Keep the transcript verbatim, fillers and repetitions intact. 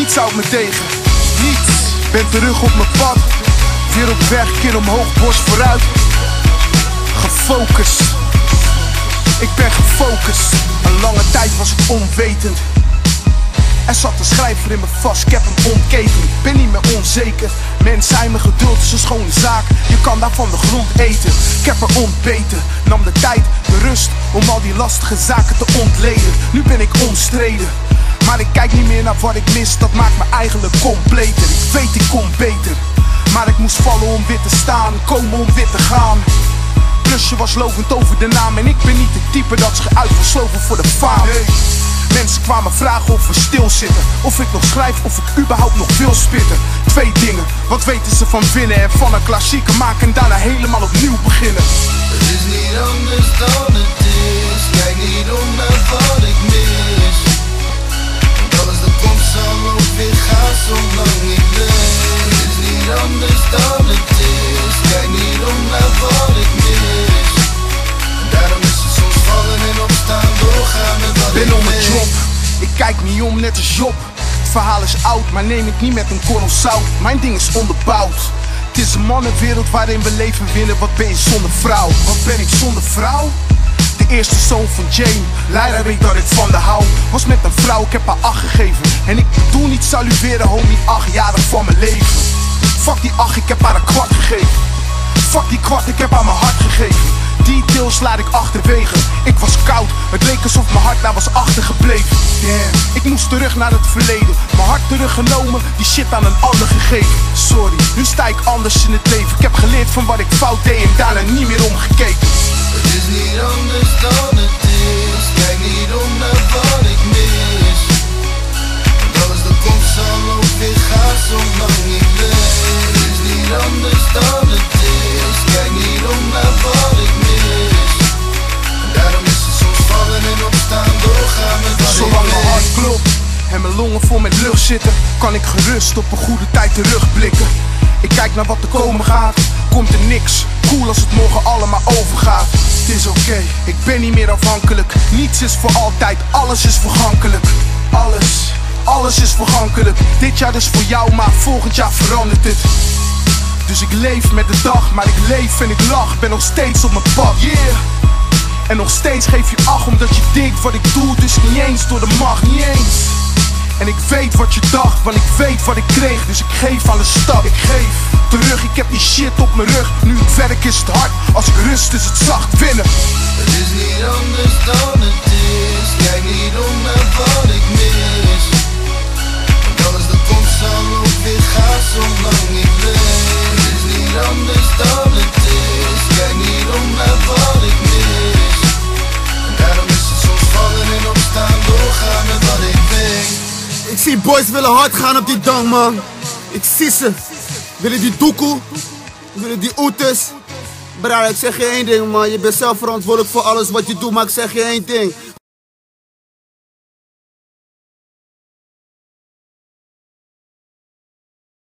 niets houdt me tegen. Niets. Ben terug op mijn pad. Weer op weg, kin omhoog, borst vooruit. Gefocust. Ik ben gefocust. Een lange tijd was ik onwetend. Er zat een schrijver in me vast, ik heb hem ontketend. Ben niet meer onzeker, mensen zijn mijn geduld is een schone zaak. Je kan daar van de grond eten, ik heb er ontbeten. Nam de tijd, de rust, om al die lastige zaken te ontleden. Nu ben ik omstreden, maar ik kijk niet meer naar wat ik mis. Dat maakt me eigenlijk completer, ik weet ik kom beter. Maar ik moest vallen om weer te staan, komen om weer te gaan. Plusje was lovend over de naam en ik ben niet de type dat zich uit wil sloven voor de faam. Nee. Mensen kwamen vragen of we stilzitten, of ik nog schrijf, of ik überhaupt nog wil spitten. Twee dingen, wat weten ze van winnen en van een klassieker maken en daarna helemaal opnieuw beginnen. Het is niet anders dan het is, kijk niet om naar wat ik mis. Want alles dat komt zal ook weer gaan zolang ik leef. Het is niet anders dan het is, kijk niet om naar wat ik mis. En daarom is het soms vallen en opstaan, doorgaan met wat ben ik om mijn mis. job, ik kijk niet om net als Job. Het verhaal is oud, maar neem ik niet met een korrel zout. Mijn ding is onderbouwd. Het is een mannenwereld waarin we leven winnen. Wat ben je zonder vrouw? Wat ben ik zonder vrouw? De eerste zoon van Jane, Lyra weet dat ik van de hou. Was met een vrouw, ik heb haar acht gegeven. En ik bedoel niet salueren, homie, acht jaren van mijn leven. Fuck die acht, ik heb haar een kwart gegeven. Fuck die kwart, ik heb haar mijn hart gegeven. Die deels laat ik achterwege. Ik was koud, het leek alsof mijn hart daar was achtergebleven. Damn, ik moest terug naar het verleden. Mijn hart teruggenomen, die shit aan een ander gegeven. Sorry, nu sta ik anders in het leven. Ik heb geleerd van wat ik fout deed en daarna niet meer omgekeken. Het is niet anders dan het is, kijk niet om naar wat ik mis. Want alles dat komt zal ook weer gaan zolang ik leef. Het is niet anders dan het is, kijk niet om naar wat ik mis. En daarom is het soms vallen en opstaan, doorgaan met wat Zolang ik mijn mis. hart klopt en mijn longen vol met lucht zitten, kan ik gerust op een goede tijd terugblikken. Ik kijk naar wat er komen gaat, komt er niks. Cool als het morgen allemaal overgaat. Het is oké, okay. Ik ben niet meer afhankelijk. Niets is voor altijd, alles is vergankelijk. Alles, alles is vergankelijk. Dit jaar is voor jou, maar volgend jaar verandert het. Dus ik leef met de dag, maar ik leef en ik lach. Ben nog steeds op mijn pad, yeah. En nog steeds geef je acht omdat je denkt wat ik doe. Dus niet eens door de macht, niet eens. En ik weet wat je dacht, want ik weet wat ik kreeg. Dus ik geef aan de stad, ik geef terug. Ik heb die shit op mijn rug. Nu ik werk is het hard, als ik rust is het zacht winnen. Het is niet anders dan het is, kijk niet om naar wat ik mis. Want alles dat komt zal ook weer gaan zolang ik leef. Het is niet anders dan het is, kijk niet om naar wat ik mis. En daarom is het soms vallen en opstaan, doorgaan met wat ik denk. Ik zie boys willen hard gaan op die dang, man. Ik zie ze. Willen die doekoe. Willen die oetes. Bra, ik zeg je één ding, man. Je bent zelf verantwoordelijk voor alles wat je doet, maar ik zeg je één ding.